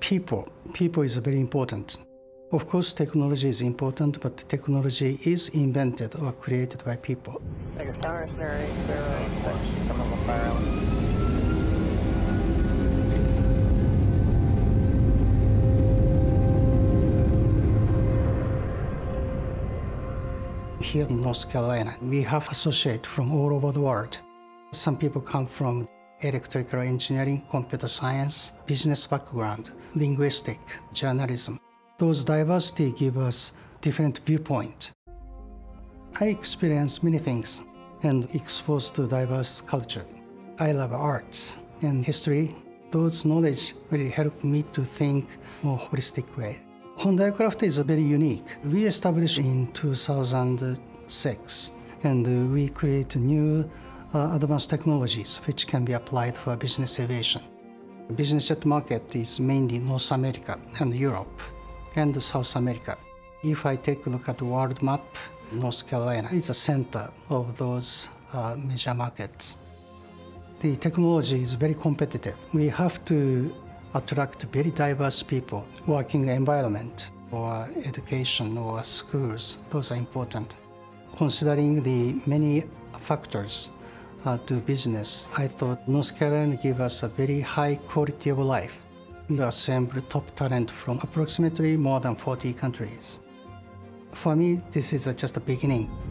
People. People is very important. Of course, technology is important, but technology is invented or created by people. Vegas Tower, Snare 806, coming with Fire Island. Here in North Carolina, we have associates from all over the world. Some people come from electrical engineering, computer science, business background, linguistic, journalism. Those diversity give us different viewpoint. I experienced many things and exposed to diverse culture. I love arts and history. Those knowledge really help me to think more holistic way. Honda Aircraft is very unique. We established in 2006 and we create new advanced technologies which can be applied for business aviation. The business jet market is mainly North America and Europe and South America. If I take a look at the world map, North Carolina is the center of those major markets. The technology is very competitive. We have to attract very diverse people working in the environment or education or schools. Those are important. Considering the many factors to business, I thought North Carolina gave us a very high quality of life. We assemble top talent from approximately more than 40 countries. For me, this is just a beginning.